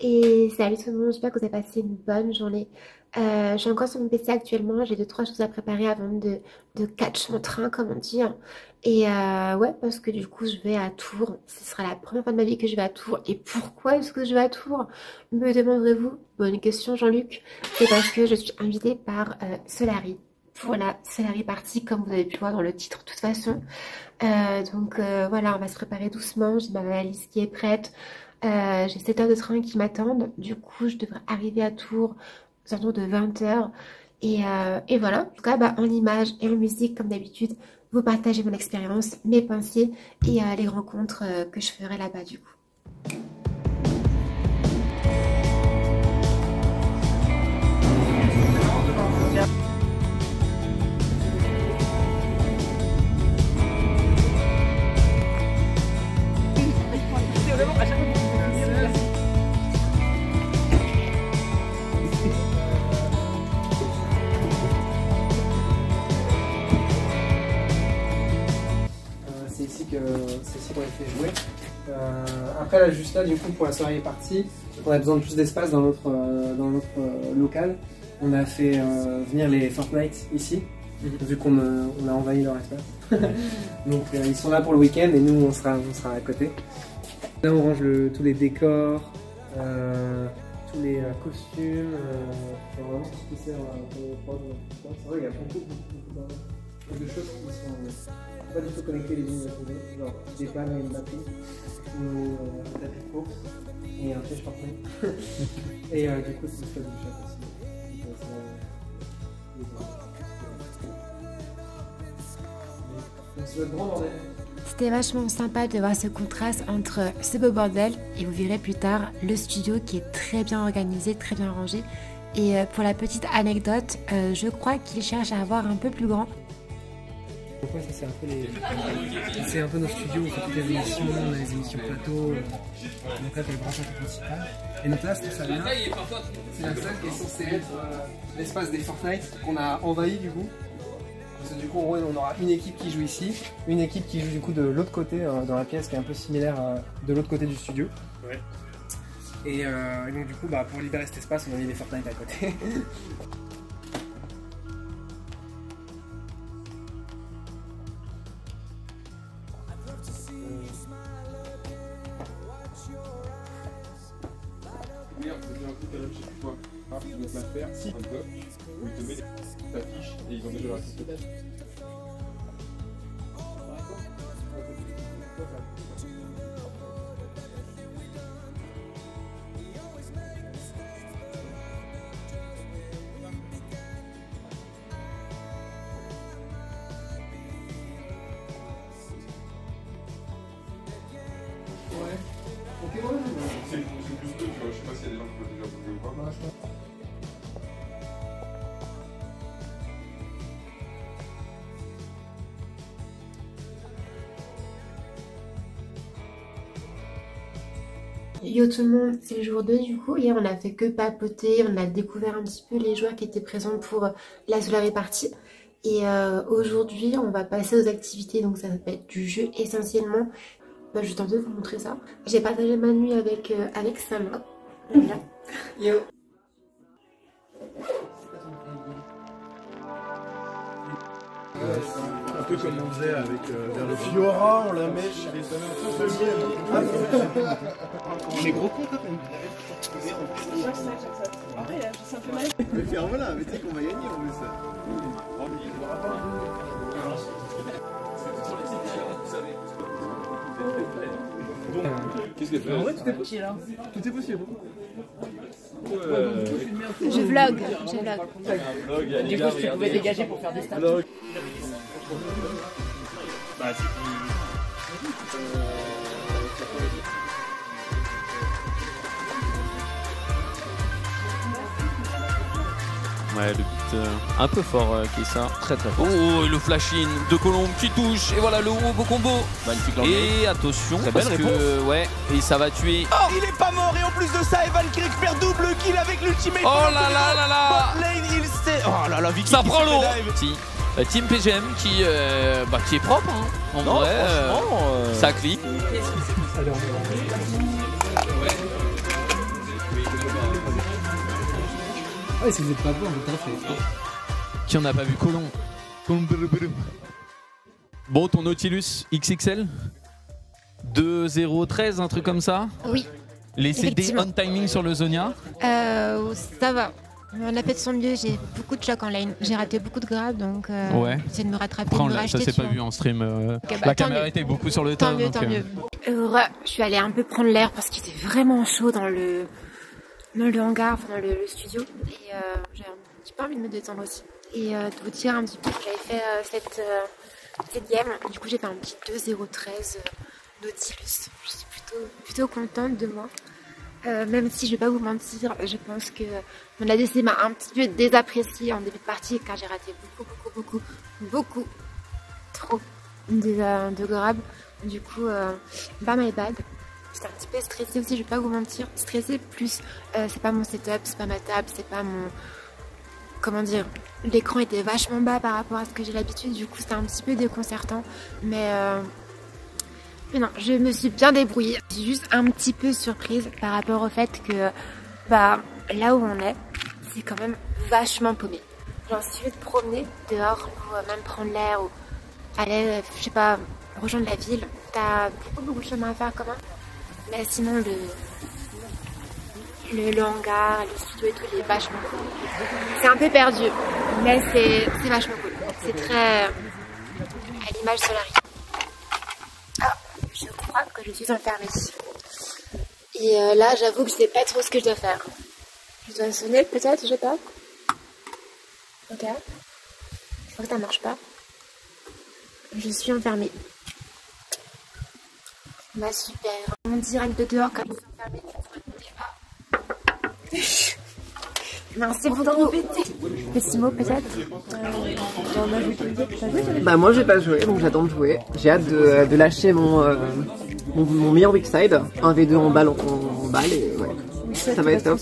Et salut tout le monde, j'espère que vous avez passé une bonne journée. Je suis encore sur mon PC actuellement, j'ai 2-3 choses à préparer avant de catch mon train, comme on dit. Et ouais, parce que du coup je vais à Tours, ce sera la première fois de ma vie que je vais à Tours. Et pourquoi est-ce que je vais à Tours, me demanderez-vous? Bonne question Jean-Luc. C'est parce que je suis invitée par Solari pour la Solari Party, comme vous avez pu voir dans le titre de toute façon. Voilà, on va se préparer doucement, j'ai ma valise qui est prête. J'ai 7 heures de train qui m'attendent. Du coup, je devrais arriver à Tours aux alentours de 20 heures. Et voilà, en tout cas, en images et en musique, comme d'habitude, vous partagez mon expérience, mes pensées et les rencontres que je ferai là-bas du coup. C'est ici qu'on les fait jouer. Après là, juste là, du coup, pour la soirée partie, on a besoin de plus d'espace dans notre local. On a fait venir les Fortnite ici, vu qu'on a envahi leur espace. Donc ils sont là pour le week-end et nous on sera à côté. Là on range tous les décors, tous les costumes, vraiment tout ce qui sert pour le prod. C'est vrai, il y a beaucoup de choses qui sont pas du tout connectées les unes avec les autres, genre des pannes et une batterie, ou un tapis de course et un piège Fortnite. Et du coup c'est le stade du chat aussi. C'était vachement sympa de voir ce contraste entre ce beau bordel et vous verrez plus tard le studio qui est très bien organisé, très bien rangé. Et pour la petite anecdote, je crois qu'il cherche à avoir un peu plus grand. Donc ouais, ça c'est un peu nos studios, on fait toutes les émissions, on a les émissions plateau. Donc là t'as le grand plateau principal. Et donc là cette salle-là, c'est la salle qui est censée être l'espace des Fortnite qu'on a envahi du coup. Parce que du coup on aura une équipe qui joue ici, une équipe qui joue du coup de l'autre côté, dans la pièce qui est un peu similaire de l'autre côté du studio. Ouais. Et donc du coup pour libérer cet espace on a mis les Fortnite à côté. Donc la faire, si un peu, où ils te mettent ta fiche et ils ont déjà la réponse. C'est plus que, tu vois, je sais pas s'il y a des gens qui peuvent déjà bouger ou pas. Yo tout le monde, c'est le jour 2 du coup. Hier on a fait que papoter, on a découvert un petit peu les joueurs qui étaient présents pour la Solari Party. Et aujourd'hui on va passer aux activités, donc ça va être du jeu essentiellement. Je vais tenter de vous montrer ça. J'ai partagé ma nuit avec Sama. Voilà. Yo. Un peu comme on faisait avec vers le Fiora, on la met chez les on est gros con quand même. Après, ça me fait mal. Mais ferme-la, mais tu sais qu'on va gagner en plus ça. Qu'est-ce qu'elle fait? En vrai, tout est possible. Tout est possible. Je vlog. Du coup, si tu pouvais dégager pour faire des stats. Ouais, le but un peu fort qui est ça. Très fort. Oh, et le flash-in de Colombe qui touche. Et voilà le beau combo. Magnifique. Et attention, très belle réponse. Ouais, et ça va tuer. Oh, il est pas mort et en plus de ça, Evan qui récupère double kill avec l'ultimate. Oh là là là là. Lane, il s'est... Oh là là, Vicky. Ça prend l'eau. Team PGM qui est propre. Hein. En vrai, ça clique. Ouais, si vous êtes pas bon, on peut pas faire. Qui en a pas vu Colomb? Bon, ton Nautilus XXL 2.013, un truc comme ça? Oui. Les CD Effectivement. on timing sur le Zonia? Ça va. On a fait de son mieux, j'ai beaucoup de chocs en lane. J'ai raté beaucoup de grabs, donc Ouais. j'essaie de me rattraper, Après, de me ça racheter s'est pas dessus, vu en stream. Ok, bah, la tant caméra mieux. était beaucoup sur le Tant top. mieux, donc, tant mieux. Je suis allée un peu prendre l'air parce qu'il était vraiment chaud dans le hangar, enfin dans le studio. Et j'ai un petit peu envie de me détendre aussi. Et de vous dire un petit peu que j'avais fait cette game. Du coup, j'ai fait un petit 2.013 Nautilus. Je suis plutôt contente de moi. Même si je vais pas vous mentir, je pense que mon ADC m'a un petit peu désapprécié en début de partie car j'ai raté beaucoup trop de grab. Du coup, pas my bad. J'étais un petit peu stressée aussi, je vais pas vous mentir. Stressée plus, c'est pas mon setup, c'est pas ma table, c'est pas mon... Comment dire, l'écran était vachement bas par rapport à ce que j'ai l'habitude, du coup c'était un petit peu déconcertant. Mais non, je me suis bien débrouillée. Je suis juste un petit peu surprise par rapport au fait que là où on est, c'est quand même vachement paumé. Genre si tu veux te promener dehors ou même prendre l'air ou aller, je sais pas, rejoindre la ville, t'as beaucoup de chemin à faire quand même. Mais sinon le hangar, le studio et tout, il est vachement cool. C'est un peu perdu, mais c'est vachement cool. C'est très à l'image Solari. Je crois que je suis enfermée. Et là, j'avoue que je sais pas trop ce que je dois faire. Je dois sonner peut-être, je sais pas. Ok. Je crois que ça marche pas. Je suis enfermée. Bah super. On direct de dehors comme je suis enfermée. Merci beaucoup. Petit mot peut-être. Bah moi j'ai pas joué donc j'attends de jouer. J'ai hâte de lâcher mon meilleur weak side, un V2 en balle et ouais. Ça va être top.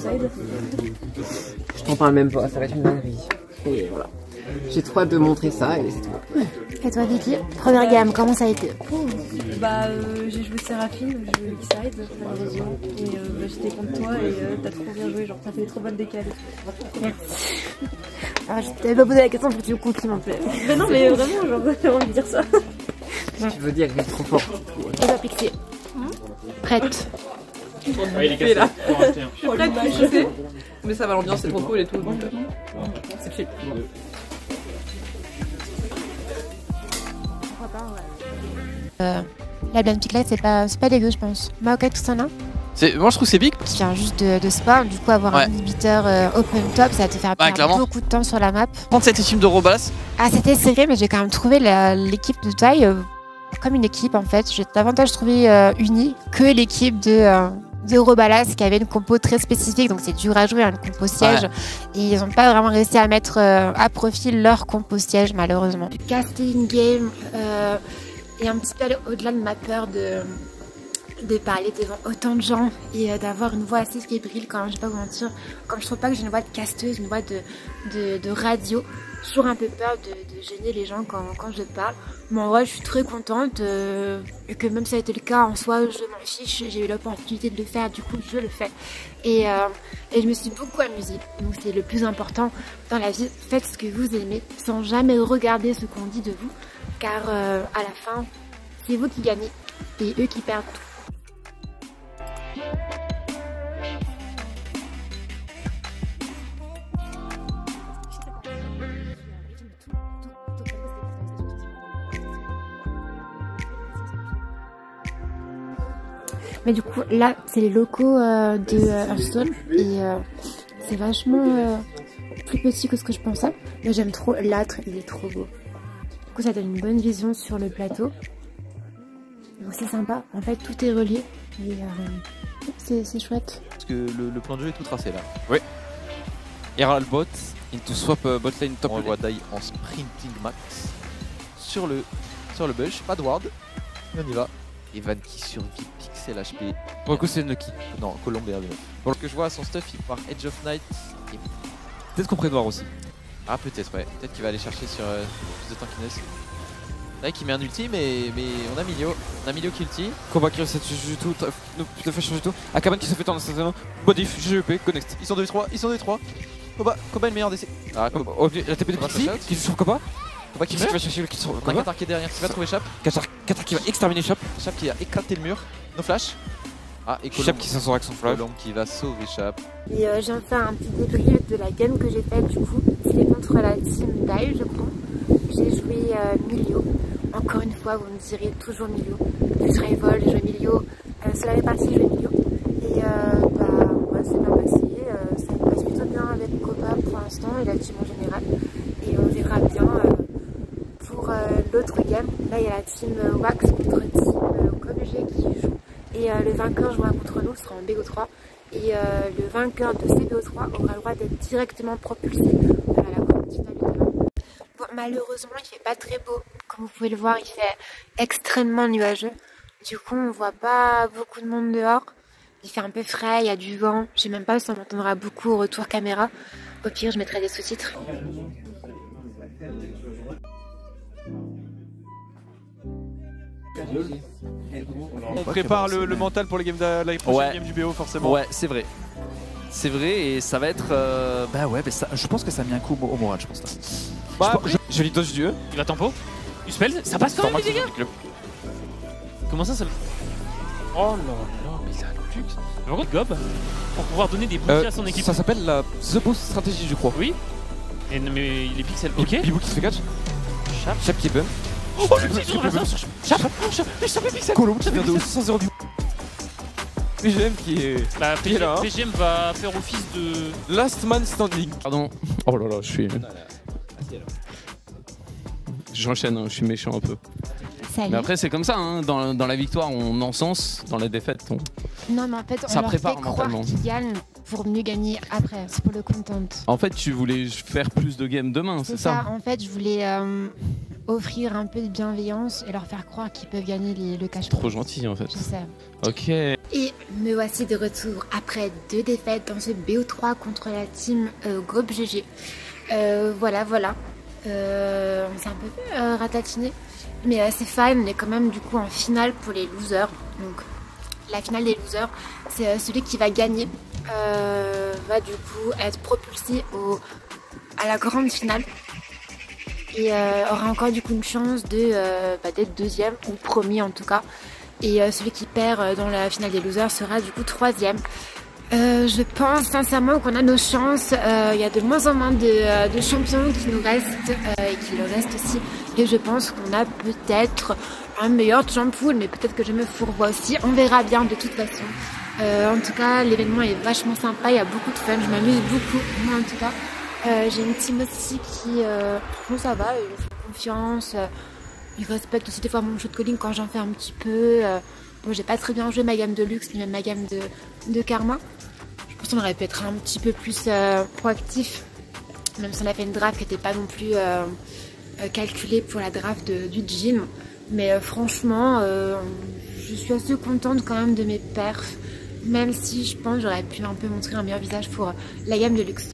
Je t'en parle même pas, ça va être une dinguerie. Et voilà. J'ai trop hâte de montrer ça et c'est tout. Et toi Vicky, première gamme, comment ça a été? J'ai joué Séraphine, j'ai joué X-Side malheureusement et j'étais contre toi et t'as trop bien joué, genre t'as fait des trop bonnes décales. Merci. Alors, je t'avais pas posé la question pour que tu me complimentes. Mais non mais vraiment, genre j'ai envie de dire ça. Tu veux dire qu'il est trop fort. Et toi Pixie, prête? Ouais, il est cassé. Là. Mais ça va, l'ambiance c'est trop cool et tout, donc c'est chill. La Blind Pick Light c'est pas dégueu je pense. Maokai Kusana Moi je trouve que c'est big. qui vient juste de spawn, du coup avoir un inhibiteur open top ça va te faire perdre clairement. beaucoup de temps sur la map. Prendre cette team de Robalas. Ah c'était serré mais j'ai quand même trouvé l'équipe de taille comme une équipe en fait. J'ai davantage trouvé unie que l'équipe de Robalas qui avait une compo très spécifique donc c'est dur à jouer une compo siège et ils n'ont pas vraiment réussi à mettre à profit leur compo siège malheureusement. Du casting game et un petit peu aller au-delà de ma peur de parler devant autant de gens et d'avoir une voix assez fébrile quand même, je vais pas vous mentir, comme je trouve pas que j'ai une voix de casteuse, une voix de radio, j'ai toujours un peu peur de gêner les gens quand je parle, mais en vrai je suis très contente et que même si ça a été le cas en soi je m'en fiche, j'ai eu l'opportunité de le faire, du coup je le fais et je me suis beaucoup amusée, donc c'est le plus important dans la vie, faites ce que vous aimez sans jamais regarder ce qu'on dit de vous car à la fin c'est vous qui gagnez et eux qui perdent tout. Mais du coup là c'est les locaux de Hearthstone et c'est vachement plus petit que ce que je pensais, mais j'aime trop l'âtre, il est trop beau. Du coup ça donne une bonne vision sur le plateau, donc c'est sympa, en fait tout est relié et c'est chouette. Parce que le plan de jeu est tout tracé là. Oui. Herald bot, into swap bot lane top. On voit Dai en sprinting max sur le bush, pas de ward. On y va. Evan qui survit, Pixel HP. Pour le coup c'est Nucky. Non, Colombe et RV9. Pour ce que je vois son stuff, il part Edge of Night. Et... peut-être qu'on prévoit aussi. Ah peut-être ouais. Peut-être qu'il va aller chercher sur plus de tankiness. Là qui met un ulti mais on a Milio. On a Milio qui ulti. Combat qui reset du tout, de faire changer tout. Akaban qui se fait tendre dans body, GEP, connect. Ils sont 2-3, Koba est le meilleur d'essai. Ah, la TP de Pixie qui joue sur Koba. Koba qui meurt. On a Qatar qui est derrière qui va trouver Chap. Qatar qui va exterminer Chap. Chap qui a éclaté le mur. No flash. Ah, et Chap qui s'en sort avec son flash. Colombe qui va sauver Chap. Et j'ai fait un petit débrief de la game que j'ai faite du coup. C'était contre la team Dive, je crois. J'ai joué Milio. Encore une fois, vous me direz toujours Milio. Plus Rival, j'ai joué Milio. C'est la répartie, j'ai joué Milio. Et ouais, c'est bien passé. Ça me passe plutôt bien avec Copa pour l'instant et la team en général. Et on verra bien pour l'autre game. Là, il y a la team Wax contre team ComG qui joue. Et le vainqueur jouera contre nous sera en BO3. Et le vainqueur de CBO3 aura le droit d'être directement propulsé à la grande finale de demain. Bon, malheureusement, il fait pas très beau. Comme vous pouvez le voir, il fait extrêmement nuageux. Du coup, on voit pas beaucoup de monde dehors. Il fait un peu frais, il y a du vent. Je sais même pas si on entendra beaucoup au retour caméra. Au pire, je mettrai des sous-titres. On prépare le mental pour les games la prochaine game du BO forcément. Ouais, c'est vrai. C'est vrai et ça va être... Bah ouais, mais ça, je pense que ça a mis un coup au moral, je pense. Bah après... Je lis dodge Dieu. Il va tempo. Du spell, ça passe quand même les dégâts. Comment ça Oh là là, mais ça a le luxe. Par contre, Gob, pour pouvoir donner des boosts à son équipe. Ça s'appelle la The Boost stratégie, je crois. Oui. Mais il est pixel. Ok. Bibou qui se fait catch. Chap qui est bum. Oh le petit tour là. Chap est pixel. Colombe qui vient de 600 du. PGM qui est. Bah PGM va faire office de Last Man Standing. Pardon. Oh là là, je suis... J'enchaîne, hein, je suis méchant un peu. Salut. Mais après c'est comme ça, hein, dans la victoire on encense, dans la défaite on... Non mais en fait on ça leur prépare fait croire mentalement. qu'ils gagnent pour mieux gagner après, c'est pour le content. En fait tu voulais faire plus de games demain, c'est ça? En fait je voulais offrir un peu de bienveillance et leur faire croire qu'ils peuvent gagner le cash. Trop gentil en fait. Je sais. Ok. Et me voici de retour après 2 défaites dans ce BO3 contre la team Groupe GG. Voilà. On s'est un peu ratatiné. Mais c'est fine, on est quand même du coup en finale pour les losers. Donc la finale des losers, c'est celui qui va gagner va du coup être propulsé à la grande finale. Et aura encore du coup une chance d'être deuxième ou premier en tout cas. Et celui qui perd dans la finale des losers sera du coup troisième. Je pense sincèrement qu'on a nos chances. Il y a de moins en moins de champions qui nous restent et qui le restent aussi. Et je pense qu'on a peut-être un meilleur champool, mais peut-être que je me fourvoie aussi. On verra bien de toute façon. En tout cas, l'événement est vachement sympa. Il y a beaucoup de fun. Je m'amuse beaucoup. Moi, en tout cas, j'ai une team aussi qui, ça va. Ils me font confiance. Ils respectent aussi des fois mon shot calling quand j'en fais un petit peu. Bon, j'ai pas très bien joué ma gamme de luxe ni même ma gamme de karma. Je pense qu'on aurait pu être un petit peu plus proactif, même si on a fait une draft qui n'était pas non plus calculée pour la draft du gym. Mais franchement, je suis assez contente quand même de mes perfs, même si je pense que j'aurais pu un peu montrer un meilleur visage pour la gamme de luxe.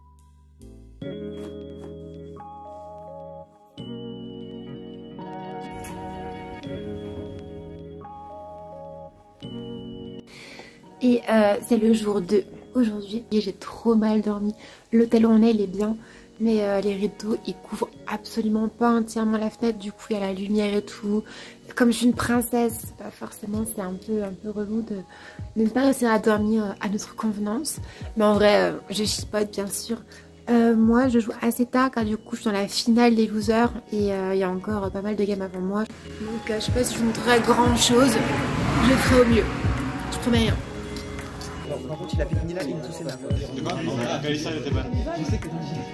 Et c'est le jour 2 aujourd'hui et j'ai trop mal dormi. L'hôtel où on est, il est bien, mais les rideaux ils couvrent absolument pas entièrement la fenêtre. Du coup il y a la lumière et tout. Comme je suis une princesse, bah forcément c'est un peu relou de ne pas réussir à dormir à notre convenance. Mais en vrai, je chipote bien sûr. Moi je joue assez tard car du coup je suis dans la finale des losers et il y a encore pas mal de games avant moi. Donc je sais pas si je montrerai grand chose, je ferai au mieux. Je promets rien. Par contre, il a fait Nina et Toussaint. C'est bonne? Non, Kalissa elle était bonne. Je sais que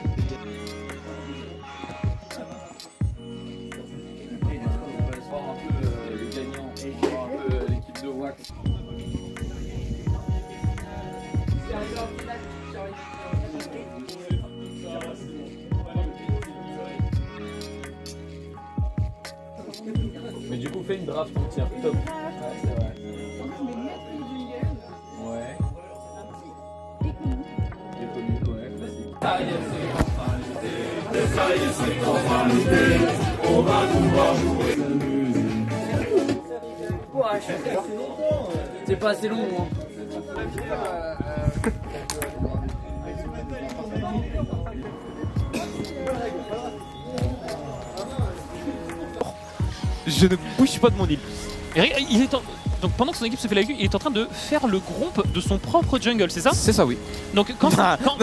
l'équipe de Wax. Mais du coup fais une draft entière, top. Ouais, c'est vrai. Ouais. On va pouvoir jouer. C'est pas assez long, hein. Je ne bouge pas de mon île. Et il est donc pendant que son équipe se fait la gueule, il est en train de faire le gromp de son propre jungle, c'est ça? C'est ça, oui. Donc quand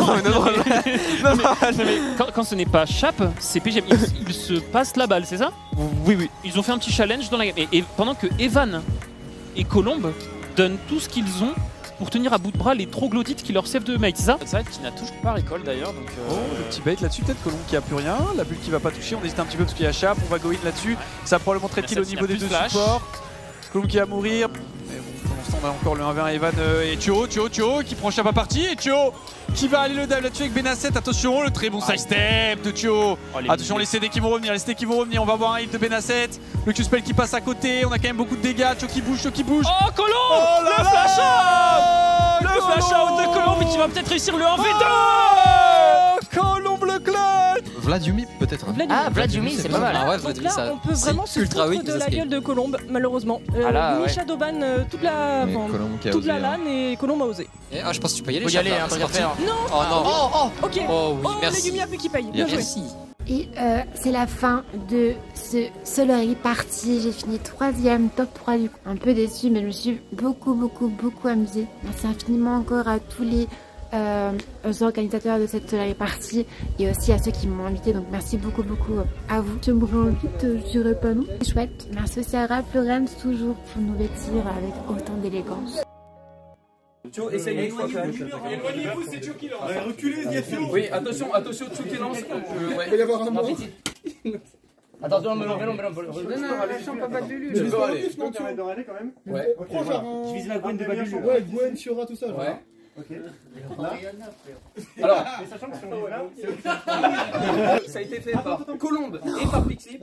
ce n'est pas Chap, c'est PGM. Ils se passent la balle, c'est ça? Oui, oui. Ils ont fait un petit challenge dans la game. Et pendant que Evan et Colombe donnent tout ce qu'ils ont pour tenir à bout de bras les troglodytes qui leur servent de mate, c'est ça? C'est vrai qu'il n'a toujours pas récolte d'ailleurs. Donc le petit bait là-dessus, peut-être Colombe qui a plus rien. La bulle qui va pas toucher, on hésite un petit peu parce qu'il y a Chap, on va go in là-dessus. Ça va probablement très kill au niveau des deux supports. Colombe qui va mourir. Mais bon, pour l'instant, on a encore le 1v1 Evan et Tio qui prend Chap à partie. Et Tio qui va aller le dive là-dessus avec Benasset. Attention, le très bon side step de Tio. Attention, les CD qui vont revenir, On va voir un hit de Benasset. Le Q-spell qui passe à côté. On a quand même beaucoup de dégâts. Tio qui bouge. Oh, Colombe, le flash out! Le flash out de Colombe qui va peut-être réussir le 1v2! Colombe le clutch! Vladumi peut-être. Ah, Vladumi, c'est pas mal. Ah ouais, donc là, on peut vraiment se foutre de la gueule de Colombe, malheureusement. Mini Shadowban toute la LAN et Colombe a osé. Ah, je pense que tu peux y aller. Faut y aller, hein, c'est parti. Non. Oh non. Oh, ok. Oh oui, merci. Legumi a plus qui paye. Bien joué. Merci. Et c'est la fin de ce Solary Party. J'ai fini 3ème, top 3 du coup. Un peu déçue, mais je me suis beaucoup amusée. Merci infiniment encore à tous les organisateurs de cette Solary Party et aussi à ceux qui m'ont invité. Donc merci beaucoup à vous. Je mourrai vite, je dirais pas non. C'est chouette. Merci aussi à Ralph Lauren toujours pour nous vêtir avec autant d'élégance. Tio, essaye une fois. Éloignez-vous, c'est Tio qui lance. Reculez, il y a Tio. Oui, attention, Tio qui lance. Il va y avoir un mort. Attention, non, allez, je pas de Lulu. Je vais aller. Tu peux aller quand même. Ouais, je vise la Gwen de Balu. Ouais, Gwen, Fiora, tout ça. Ouais. Ok. Alors, mais sachant que si on est là, ça a été fait par Colombe et par Pixie.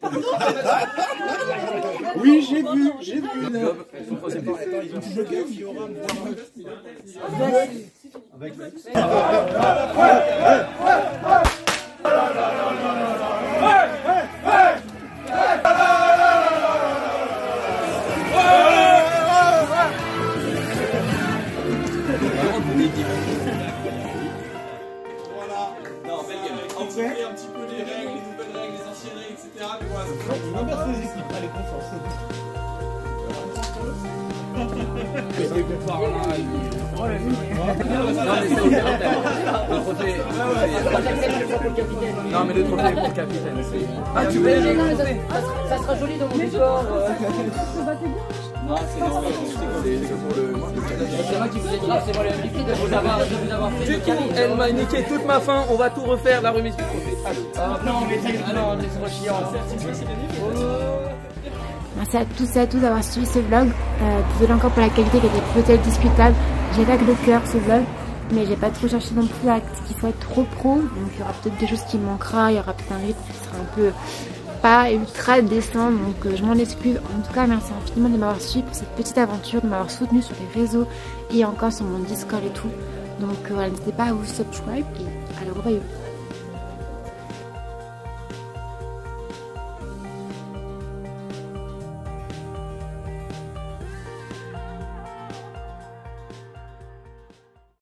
Oui, j'ai vu. Ils ont bloqué Fiora. Un petit peu les règles, les nouvelles règles, les anciennes règles, etc. Mais voilà, on inverse les équipes, allez, confiance. Non, mais le trophée pour le capitaine. Ah, tu veux les trophées? Ça sera joli dans mon décor. Non, c'est pour le. C'est moi qui vous ai dit, c'est moi le MVP de vous avoir fait. Du coup, elle m'a niqué toute ma fin, on va tout refaire, la remise du trophée. Non, mais non, laisse-moi chiant. Merci à tous et à tous d'avoir suivi ce vlog. Désolé encore pour la qualité qui était peut-être discutable. J'attaque le cœur ce vlog, mais j'ai pas trop cherché non plus à ce qu'il soit trop pro. Donc il y aura peut-être des choses qui manquera, il y aura peut-être un rythme qui sera un peu pas ultra décent, donc je m'en excuse. En tout cas, merci infiniment de m'avoir suivi pour cette petite aventure, de m'avoir soutenu sur les réseaux et encore sur mon Discord et tout. Donc voilà, n'hésitez pas à vous subscribe et à le revoir.